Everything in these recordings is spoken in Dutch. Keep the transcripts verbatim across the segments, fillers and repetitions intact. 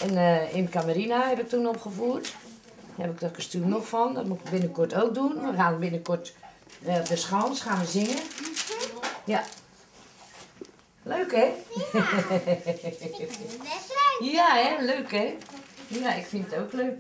En uh, in Camarina heb ik toen opgevoerd. Daar heb ik dat kostuum nog van. Dat moet ik binnenkort ook doen. We gaan binnenkort uh, op de Schans gaan we zingen. Ja. Leuk, hè? Ja. Ik vind het best leuk. Ja, hè? Leuk, hè? Ja, ik vind het ook leuk.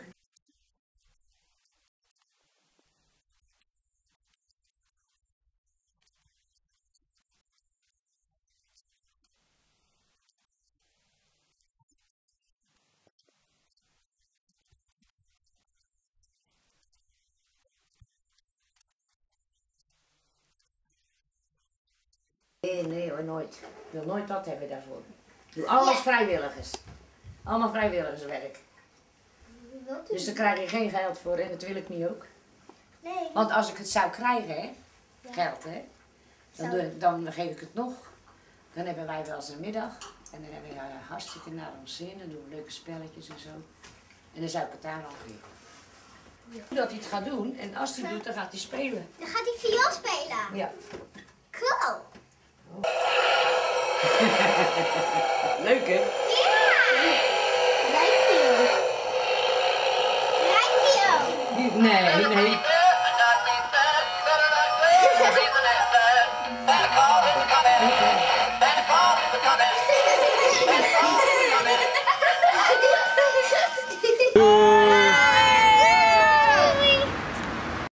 Nee, nee hoor, nooit. Ik wil nooit wat hebben daarvoor. Ik doe alles ja. vrijwilligers. Allemaal vrijwilligerswerk. Dus daar krijg je geen geld voor en dat wil ik niet ook. Nee. Want als ik het zou krijgen, hè, ja. geld, hè, dan, doe ik, dan geef ik het nog. Dan hebben wij wel eens een middag en dan hebben we uh, hartstikke naar ons zin. Dan doen we leuke spelletjes en zo. En dan zou ik het daar nog geven. Ja. Dat hij het gaat doen en als hij het doet, dan gaat hij spelen. Dan gaat hij viool spelen? Ja. Cool. Leuk, hè?